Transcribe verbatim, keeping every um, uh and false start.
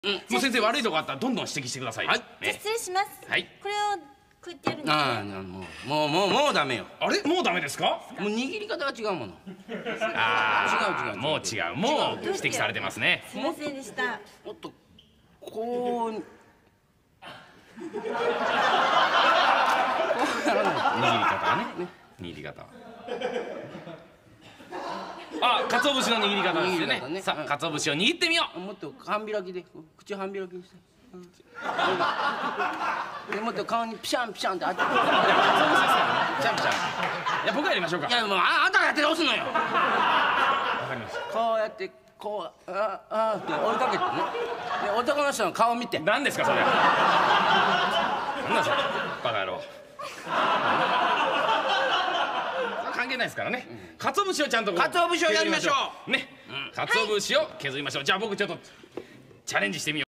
もう先生悪いとこあったらどんどん指摘してください。はい。 失礼します。はい。これをこうやってやるんですね。 ああ、もうもうもうダメよ。 あれもうダメですか？ もう握り方が違うもの。 ああ、 違う違う。 もう違う。もう指摘されてますね。 すみませんでした。 もっとこう。こうやらない。 握り方はね。握り方は。あ、鰹節の握り方ですね。ねさあ、鰹節を握ってみよう。 もっと半開きで、口半開きにして。でもっと顔にピシャンピシャンって当てて。鰹節ですからね。ピシャンピシャン。 いや、僕がやりましょうか。 いや、もうあんたがやってどうすんのよ。わかりました。 こうやってこうああって追いかけてね。で男の人の顔見て。 何ですかそれ。なんだそれ。バカ野郎。関係ないですからね。鰹節をちゃんと鰹節をやりましょう。 ね。鰹節を削りましょう。じゃあ僕ちょっとチャレンジしてみよう。